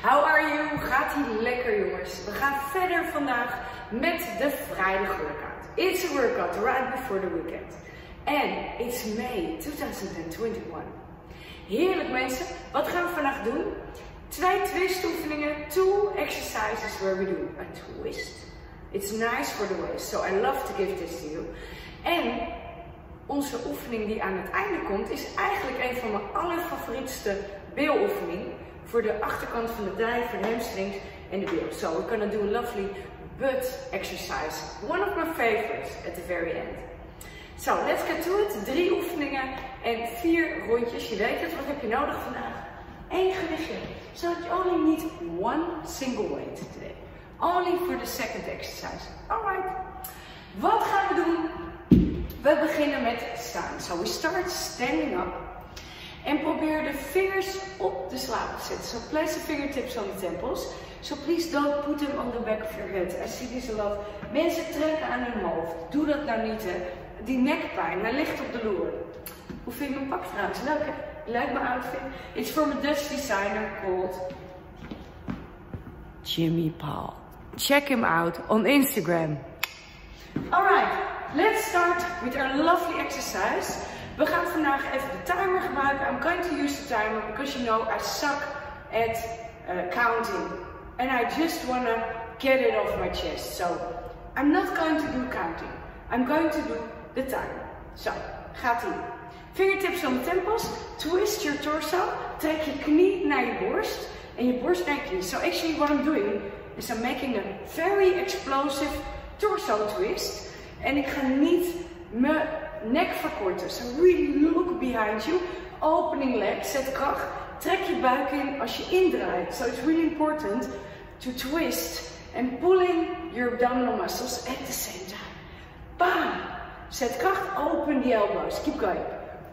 How are you? Gaat ie lekker jongens? We gaan verder vandaag met de vrijdag workout. It's a workout right before the weekend. And it's May 2021. Heerlijk mensen, wat gaan we vandaag doen? 2 twist oefeningen, 2 exercises where we do a twist. It's nice for the waist, so I love to give this to you. En onze oefening die aan het einde komt is eigenlijk een van mijn allerfavorietste biloefeningen voor de achterkant van de dij, voor de hamstrings en de bil. So we're gonna do a lovely butt exercise. One of my favorites at the very end. So let's get to it. 3 oefeningen en 4 rondjes. Je weet het, wat heb je nodig vandaag? 1 gewichtje. So you only need 1 single weight today. Only for the second exercise. Alright. Wat gaan we doen? We beginnen met staan. So we start standing up. En probeer de vingers op de slaap te zetten. So place the fingertips on the temples. So please don't put them on the back of your head. I see this a lot. Mensen trekken aan hun hoofd. Doe dat nou niet hè. Die nekpijn, hij ligt op de loer. Hoe vind je mijn pak trouwens? Leuk hè? Leuk mijn outfit. It's from a Dutch designer called Jimmy Paul. Check him out on Instagram. Alright, let's start with our lovely exercise. We gaan vandaag even de timer gebruiken. I'm going to use the timer because you know I suck at counting. And I just want to get it off my chest. So I'm not going to do counting. I'm going to do the timer. So, gaat ie. Fingertips on the temples. Twist your torso. Trek je knie naar je borst. En je borst naar je knie. So actually what I'm doing is I'm making a very explosive torso twist. En ik ga niet mijn nek verkorten. So really look behind you. Opening leg. Zet kracht. Trek je buik in als je indraait. So it's really important to twist and pulling your abdominal muscles at the same time. Bam! Zet kracht. Open the elbows. Keep going.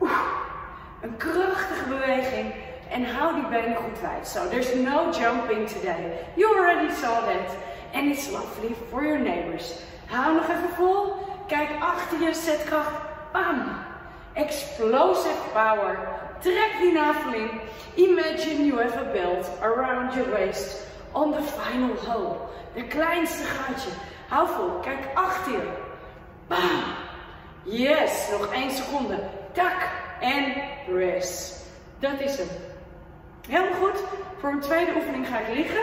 Een krachtige beweging. En hou die benen goed wijd. So there's no jumping today. You already saw that. And it's lovely for your neighbors. Hou nog even vol. Kijk achter je. Zet kracht. Bam! Explosive power. Trek die navel in. Imagine you have a belt around your waist. On the final hole. De kleinste gaatje. Hou vol. Kijk achter je. Bam! Yes. Nog 1 seconde. Tak. En rest. Dat is hem. Heel goed. Voor een tweede oefening ga ik liggen.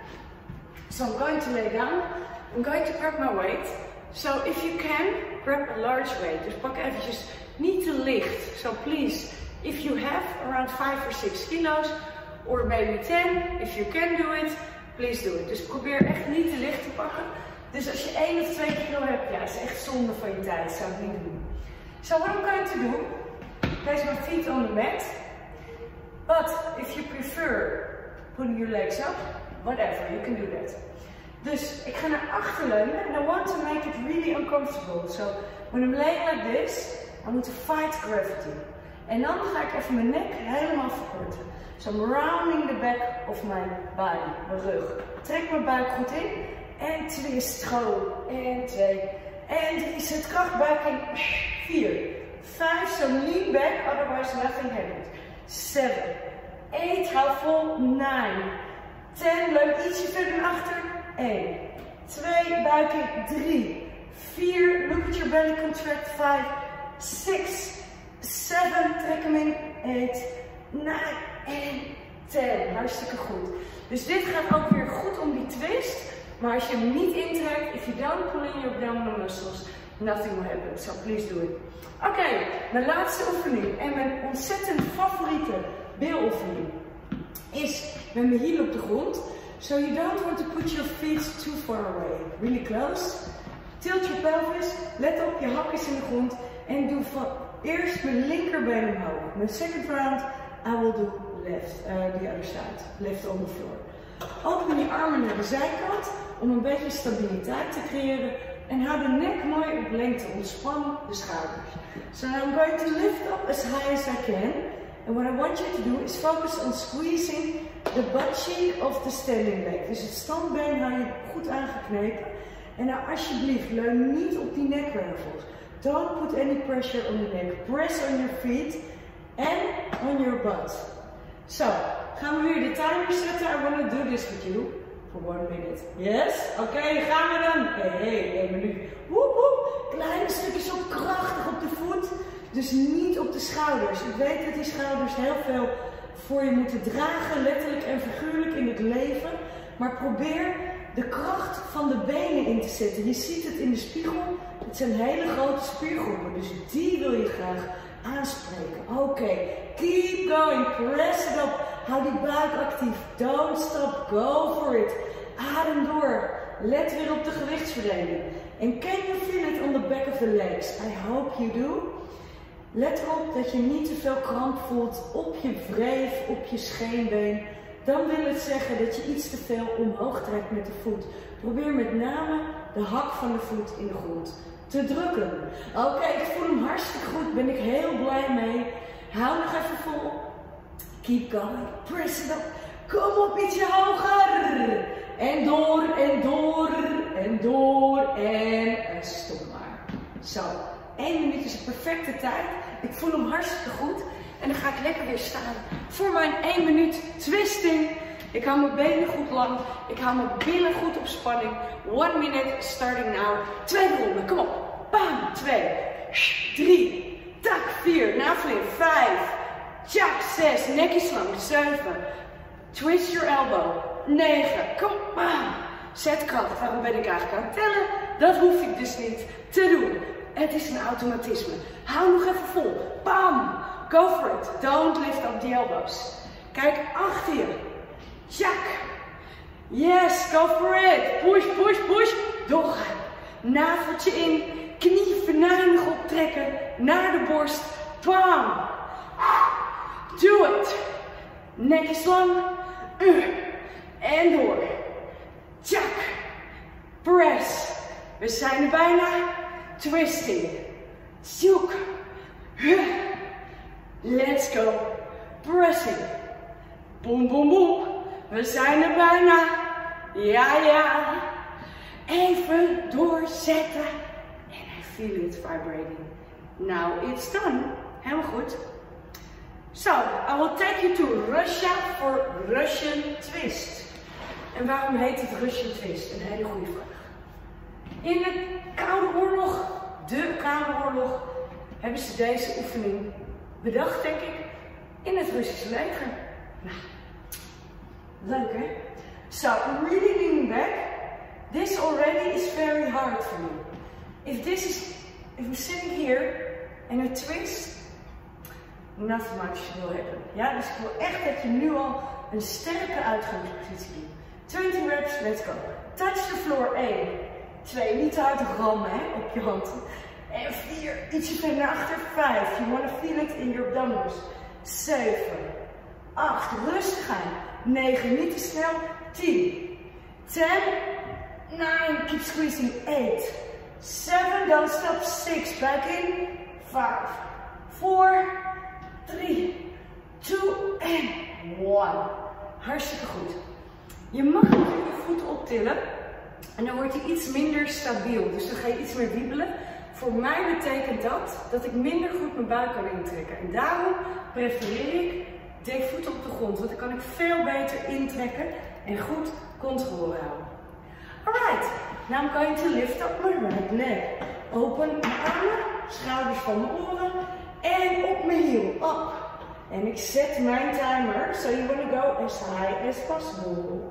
So I'm going to lay down. I'm going to grab my weight. So if you can, grab a large weight. Dus pak eventjes niet te licht. So please, if you have around 5 or 6 kilos, or maybe 10, if you can do it, please do it. Dus probeer echt niet te licht te pakken. Dus als je 1 of 2 kilo hebt, ja, is echt zonde van je tijd. Zou ik niet doen. So what I'm going to do, place my feet on the mat. But if you prefer putting your legs up, whatever, you can do that. Dus ik ga naar achter leunen and I want to make it really uncomfortable. So when I'm laying like this, I want to fight gravity. En dan ga ik even mijn nek helemaal verkorten. So I'm rounding the back of my body, mijn rug. Trek mijn buik goed in. En twist, go. En 2. En 3, zet kracht buik in. 4. 5, so lean back, otherwise nothing happens. 7. 8, hou vol. 9. 10, leun ietsje verder naar achter. 1. 2, buik in. 3. 4, look at your belly contract. 5. 6. 7, trek hem in. 8. 9. En 10. Hartstikke goed. Dus dit gaat ook weer goed om die twist. Maar als je hem niet intrekt, if you don't pull in your abdominal muscles, nothing will happen. So please do it. Oké, mijn laatste oefening en mijn ontzettend favoriete biloefening is met mijn hiel op de grond. So you don't want to put your feet too far away. Really close. Tilt your pelvis. Let op, je hak is in de grond. En doe van eerst mijn linkerbeen omhoog. Mijn second round, I will do left, the other side. Left on the floor. Open je armen naar de zijkant om een beetje stabiliteit te creëren. En hou de nek mooi op lengte. Ontspan de schouders. So now I'm going to lift up as high as I can. And what I want you to do is focus on squeezing the butt cheek of the standing leg. Dus het standbeen hou je goed aangeknepen. En nou alsjeblieft, leun niet op die nekwervels. Don't put any pressure on the neck. Press on your feet and on your butt. So, gaan we weer de timer zetten. I want to do this with you for 1 minute. Yes? Oké, gaan we dan. Hey, 1 minuut. Woep, woep. Kleine stukjes op, krachtig op de voet. Dus niet op de schouders. Ik weet dat die schouders heel veel voor je moeten dragen, letterlijk en figuurlijk in het leven. Maar probeer de kracht van de benen in te zetten. Je ziet het in de spiegel. Het zijn hele grote spiergroepen, dus die wil je graag aanspreken. Oké, keep going, press it up. Hou die buik actief. Don't stop, go for it. Adem door. Let weer op de gewichtsverdeling. And can you feel it on the back of the legs? I hope you do. Let erop dat je niet te veel kramp voelt op je wreef, op je scheenbeen. Dan wil het zeggen dat je iets te veel omhoog trekt met de voet. Probeer met name de hak van de voet in de grond te drukken. Oké, ik voel hem hartstikke goed, ben ik heel blij mee. Hou nog even vol. Keep going, press it up. Kom op, ietsje hoger. En door, en door, en door, en stop maar. Zo, 1 minuut is de perfecte tijd. Ik voel hem hartstikke goed. En dan ga ik lekker weer staan voor mijn 1 minuut twisting. Ik hou mijn benen goed lang. Ik hou mijn billen goed op spanning. 1 minute, starting now. 2 ronden, kom op. Bam, 2, 3, tak, 4, navel in, 5, tjak, 6, nekje slang, 7, twist your elbow, 9, kom, bam. Zet kracht, waarom ben ik eigenlijk aan het tellen? Dat hoef ik dus niet te doen. Het is een automatisme. Hou nog even vol, bam. Go for it. Don't lift up the elbows. Kijk achter je. Tjak. Yes, go for it. Push, push, push. Doorgaan. Naveltje in. Knie venijnig optrekken. Naar de borst. Bam. Do it. Nekjes lang. En door. Tjak. Press. We zijn er bijna. Twisting. Zoek. Let's go. Pressing. Boom, boom, boom. We zijn er bijna. Ja, ja. Even doorzetten. En I feel it vibrating. Now it's done. Helemaal goed. So, I will take you to Russia for Russian twist. En waarom heet het Russian twist? Een hele goede vraag. In de Koude Oorlog, hebben ze deze oefening bedacht, denk ik, in het Russische leger. Nou, leuk hè? So, really leaning back. This already is very hard for me. If I'm sitting here and I twist, not much will happen. Ja, dus ik wil echt dat je nu al een sterke uitgangspositie doet. 20 reps, let's go. Touch the floor, 1, 2, niet te hard rammen hè, op je hand. En 4, ietsje verder naar achter, 5, you want to feel it in your abdominals. 7, 8, rustig aan. 9, niet te snel. 10, 10, 9, keep squeezing. 8, 7, don't stop. 6, back in. 5, 4, 3, 2 en 1. Hartstikke goed. Je mag nog je voet optillen en dan wordt hij iets minder stabiel. Dus dan ga je iets meer wiebelen. Voor mij betekent dat ik minder goed mijn buik kan intrekken. En daarom prefereer ik de voet op de grond. Want dan kan ik veel beter intrekken en goed controle houden. Alright, now I'm going to lift up my right leg. Open mijn armen, schouders van mijn oren en op mijn hiel. Up. En ik zet mijn timer. So you want to go as high as possible.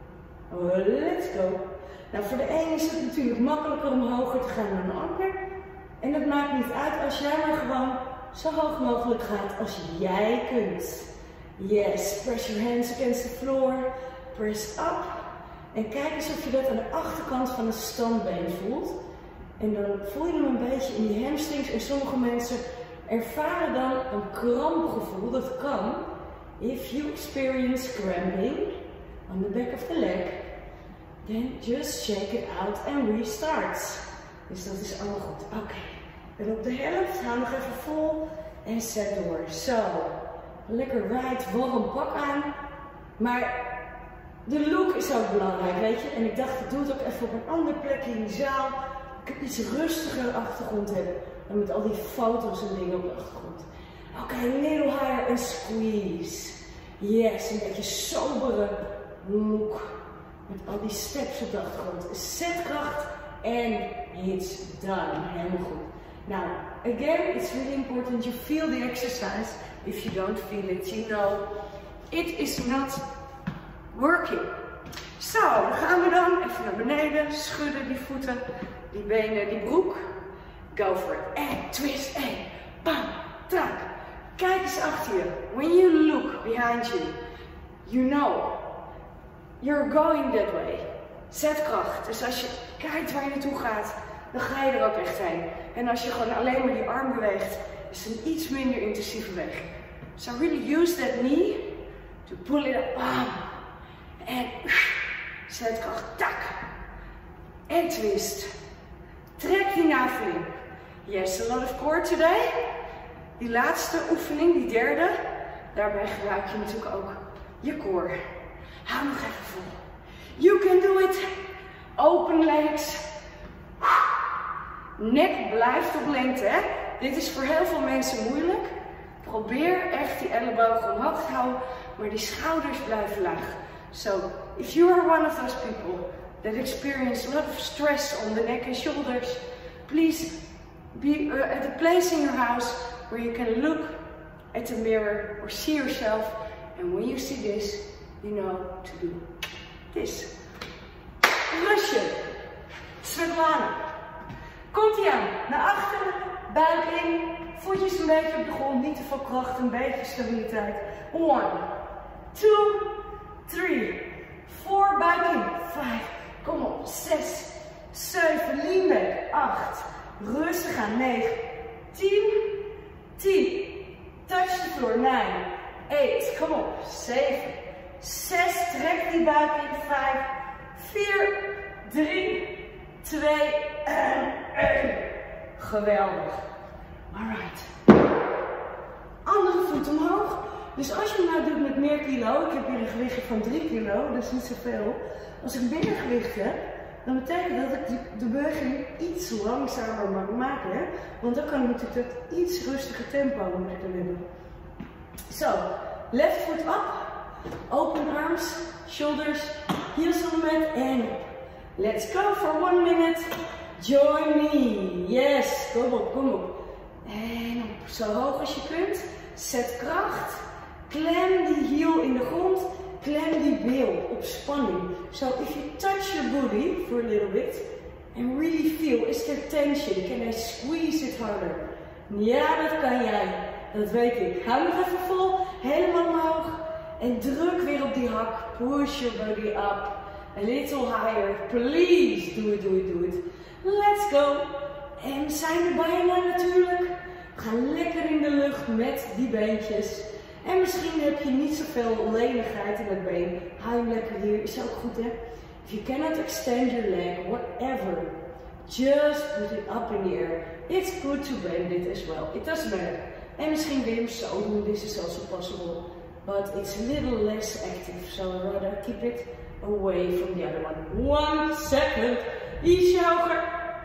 Let's go. Nou, voor de een is het natuurlijk makkelijker om hoger te gaan dan de ander. En dat maakt niet uit als jij maar gewoon zo hoog mogelijk gaat als jij kunt. Yes, press your hands against the floor. Press up. En kijk eens of je dat aan de achterkant van het standbeen voelt. En dan voel je hem een beetje in je hamstrings. En sommige mensen ervaren dan een krampgevoel. Dat kan. If you experience cramping on the back of the leg, then just shake it out and restart. Dus dat is allemaal goed. Oké. En op de helft, hou nog even vol en zet door. Zo. Lekker wijd, warm pak aan. Maar de look is ook belangrijk, weet je. En ik dacht, ik doe het ook even op een andere plek in de zaal. Ik iets rustiger achtergrond hebben dan met al die foto's en dingen op de achtergrond. Oké, little higher and squeeze. Yes, een beetje sobere look. Met al die steps op de achtergrond. Zetkracht en it's done. Helemaal goed. Now, again, it's really important you feel the exercise. If you don't feel it, you know it is not working. Zo, dan gaan we dan even naar beneden. Schudden die voeten, die benen, die broek. Go for it. En twist. En bam, trak. Kijk eens achter je. When you look behind you, you know you're going that way. Zetkracht. Dus als je kijkt waar je naartoe gaat, dan ga je er ook echt heen. En als je gewoon alleen maar die arm beweegt, is het een iets minder intensieve beweging. So really use that knee to pull it up. Bam. En zetkracht. Tak. En twist. Trek die navel in. Yes, a lot of core today. Die laatste oefening, die derde, daarbij gebruik je natuurlijk ook je core. Hou nog even vol. You can do it. Open legs. Nek blijft op lengte, hè? Dit is voor heel veel mensen moeilijk. Probeer echt die ellebogen omhoog te houden, maar die schouders blijven laag. So, if you are one of those people that experience a lot of stress on the neck and shoulders, please be at a place in your house where you can look at the mirror or see yourself, and when you see this, you know to do this. Rusje. Svetlana. Komt ie aan. Naar achteren, buik in, voetjes een beetje op de grond, niet te veel kracht, een beetje stabiliteit. 1, 2, 3, 4, buik in, 5, kom op, 6, 7, lean back, 8, rustig aan, 9, 10, 10, touch the floor, 9, 8, kom op, 7, 6, trek die buik in, 5, 4, 3, 2 en 1. Geweldig. Alright. Andere voet omhoog. Dus als je hem nou doet met meer kilo, ik heb hier een gewichtje van 3 kilo, dat is niet zoveel. Als ik minder gewicht heb, dan betekent dat ik de beweging iets langzamer mag maken. Hè? Want dan kan ik natuurlijk dat iets rustiger tempo moet ik erin doen. Zo, left foot up, open arms, shoulders, heels on the mat en let's go for 1 minute. Join me. Yes, kom op, kom op. En op, zo hoog als je kunt. Zet kracht. Klem die heel in de grond. Klem die bil op spanning. So if you touch your booty for a little bit and really feel, is there tension? Can I squeeze it harder? Ja, dat kan jij. Dat weet ik. Hou nog even vol. Helemaal omhoog. En druk weer op die hak. Push your body up. A little higher. Please. Do it, do it, do it. Let's go. En we zijn er bijna natuurlijk. We gaan lekker in de lucht met die beentjes. En misschien heb je niet zoveel lenigheid in het been. Hou hem lekker hier. Is ook goed, hè? If you cannot extend your leg, whatever, just put it up in the air. It's good to bend it as well. It doesn't matter. En misschien wil je hem zo doen. This is also possible. But it's a little less active. So rather keep it away from the other one. 1 second. Ietsje hoger.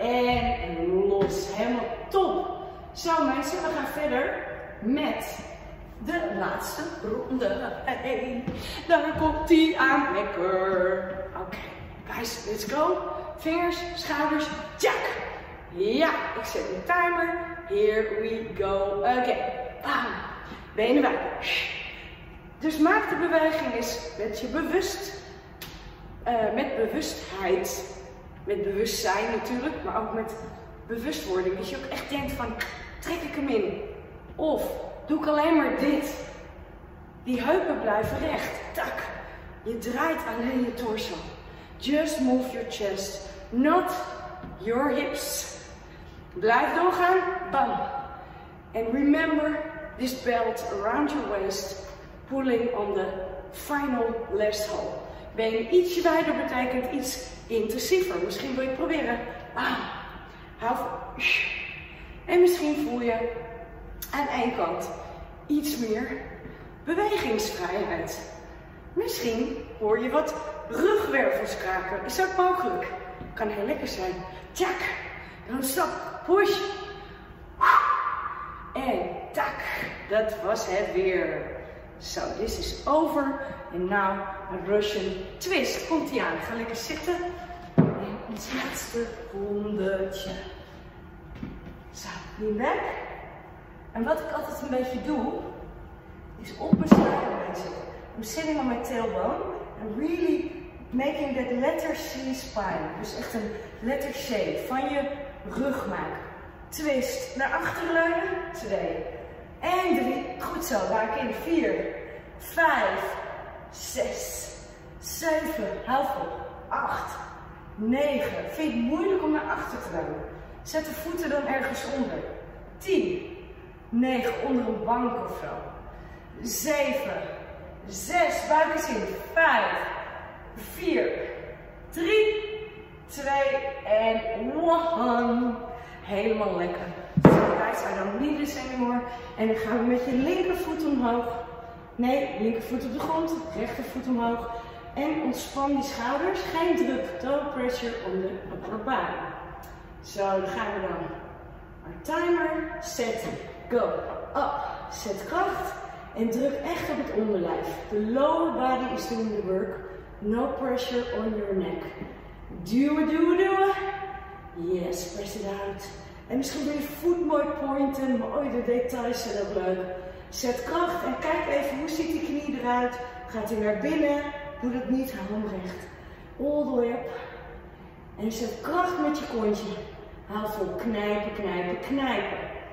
En los. Helemaal top. Zo mensen, we gaan verder met de laatste ronde. Hey, daar komt die aan. Lekker. Oké, guys, let's go. Vingers, schouders, jack. Ja, ik zet een timer. Here we go again. Bam. Benen wijd. Dus maak de beweging eens met je met bewustheid. Met bewustzijn natuurlijk, maar ook met bewustwording. Dat je ook echt denkt van, trek ik hem in? Of doe ik alleen maar dit? Die heupen blijven recht. Tak. Je draait alleen je torso. Just move your chest, not your hips. Blijf doorgaan. Bam. And remember this belt around your waist, pulling on the final last hole. Benen ietsje wijder betekent iets intensiever. Misschien wil je het proberen. Hou. En misschien voel je aan één kant iets meer bewegingsvrijheid. Misschien hoor je wat rugwervels kraken. Is ook mogelijk. Kan heel lekker zijn. Tjak. Dan stop. Push. En tak. Dat was het weer. So, this is over. And now a Russian twist. Komt ie aan. Ga lekker zitten. En ons laatste rondetje. Zo, lean back. En wat ik altijd een beetje doe, is op mijn schouderbeen zitten. I'm sitting on my tailbone and really making that letter C spine. Dus echt een letter C van je rug maken. Twist naar achteren leunen. 2 en 3. Goed zo, raak in. 4, 5, 6, 7, hou vol. 8, 9. Vind je het moeilijk om naar achter te gaan? Zet de voeten dan ergens onder. 10, 9, onder een bank of zo. 7, 6, buik eens in. 5, 4, 3, 2 en 1. Helemaal lekker. So guys, I don't need this anymore. En dan gaan we met je linkervoet omhoog. Nee, linkervoet op de grond, rechtervoet omhoog. En ontspan die schouders. Geen druk, toe pressure on the upper body. Zo, dan gaan we dan. Our timer, set, go, up. Zet kracht en druk echt op het onderlijf. The lower body is doing the work. No pressure on your neck. Duwen, duwen, duwen. Yes, press it out. En misschien wil je voet mooi pointen. Mooi, de details zijn ook leuk. Zet kracht en kijk even hoe ziet die knie eruit. Gaat hij naar binnen? Doe dat niet, hou hem recht. All the way up. En zet kracht met je kontje. Hou vol, knijpen, knijpen, knijpen.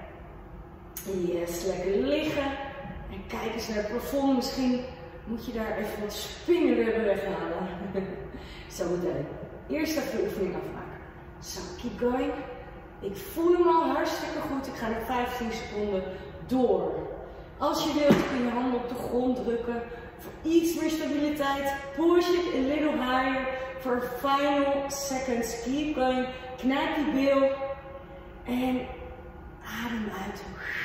Yes, lekker liggen. En kijk eens naar het plafond. Misschien moet je daar even wat spinnenwebben weghalen. Zo meteen. Eerst even de oefening afmaken. So, keep going. Ik voel hem al hartstikke goed. Ik ga er 15 seconden door. Als je wilt kun je handen op de grond drukken. Voor iets meer stabiliteit. Push it a little higher. For final seconds. Keep going. Knijp die bil. En adem uit.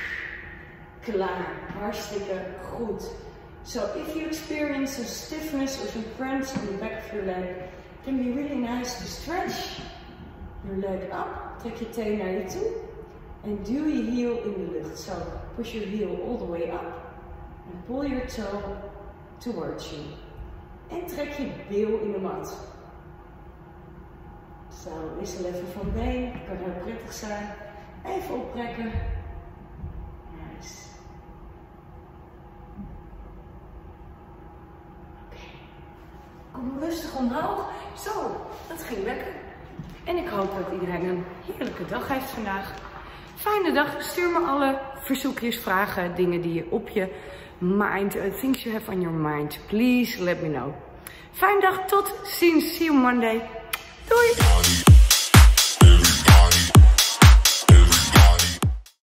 Klaar. Hartstikke goed. So if you experience some stiffness or some cramps in the back of your leg, it can be really nice to stretch your leg up. Trek je teen naar je toe. En duw je heel in de lucht. So push your heel all the way up. And pull your toe towards you. En trek je bil in de mat. Zo, wissel even van been. Kan heel prettig zijn. Even oprekken. Nice. Oké. Kom rustig omhoog. Zo, dat ging lekker. En ik hoop dat iedereen een heerlijke dag heeft vandaag. Fijne dag. Stuur me alle verzoekjes, vragen, dingen die je op je mind, things you have on your mind. Please let me know. Fijne dag. Tot ziens. See you Monday. Doei.